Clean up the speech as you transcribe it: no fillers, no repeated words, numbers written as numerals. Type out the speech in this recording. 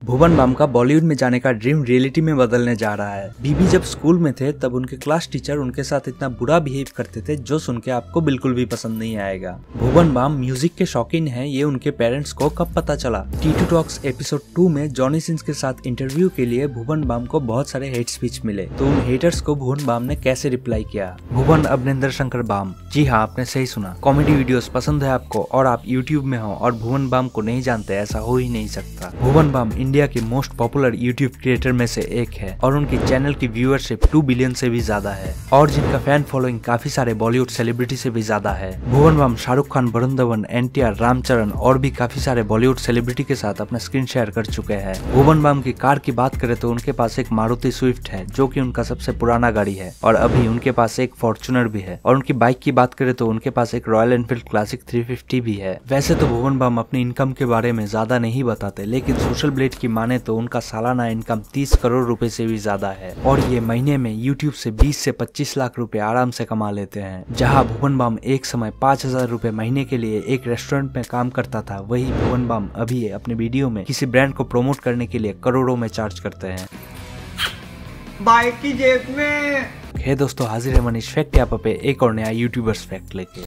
भुवन balm का बॉलीवुड में जाने का ड्रीम रियलिटी में बदलने जा रहा है। बीबी जब स्कूल में थे तब उनके क्लास टीचर उनके साथ इतना बुरा बिहेव करते थे जो सुन के आपको बिल्कुल भी पसंद नहीं आएगा। भुवन बाम म्यूजिक के शौकीन हैं, ये उनके पेरेंट्स को कब पता चला। T2 टॉक्स एपिसोड 2 में जॉनी सिंस के साथ इंटरव्यू के लिए भुवन बाम को बहुत सारे हेट स्पीच मिले, तो उन हेटर्स को भुवन बाम ने कैसे रिप्लाई किया। भुवन अवनिंदर शंकर बाम, जी हाँ आपने सही सुना, कॉमेडी वीडियोस पसंद है आपको और आप यूट्यूब में हो और भुवन बाम को नहीं जानते, ऐसा हो ही नहीं सकता। भुवन बाम इंडिया के मोस्ट पॉपुलर यूट्यूब क्रिएटर में से एक है और उनकी चैनल की व्यूअरशिप 2 बिलियन से भी ज्यादा है और जिनका फैन फॉलोइंग काफी सारे बॉलीवुड सेलिब्रिटी से भी ज्यादा है। भुवन बाम शाहरुख खान, वरुण धवन, NTR, रामचरण और भी काफी सारे बॉलीवुड सेलिब्रिटी के साथ अपना स्क्रीन शेयर कर चुके हैं। भुवन बाम की कार की बात करें तो उनके पास एक मारुति स्विफ्ट है जो कि उनका सबसे पुराना गाड़ी है और अभी उनके पास एक फॉर्च्यूनर भी है, और उनकी बाइक की बात करें तो उनके पास एक रॉयल एनफील्ड क्लासिक 350 भी है। वैसे तो भुवन बाम अपनी इनकम के बारे में ज्यादा नहीं बताते, लेकिन सोशल ब्लेड की माने तो उनका सालाना इनकम 30 करोड़ रुपए से भी ज्यादा है और ये महीने में यूट्यूब से 20 से 25 लाख रुपए आराम से कमा लेते हैं। जहां भुवन बाम एक समय 5,000 रुपए महीने के लिए एक रेस्टोरेंट में काम करता था, वही भुवन बाम अभी अपने वीडियो में किसी ब्रांड को प्रमोट करने के लिए करोड़ों में चार्ज करते हैं। बाइक की जेब में। हे दोस्तों, हाजिर है मनीष फैक्ट यहाँ पे एक और नया यूट्यूबर्स फैक्ट लेके।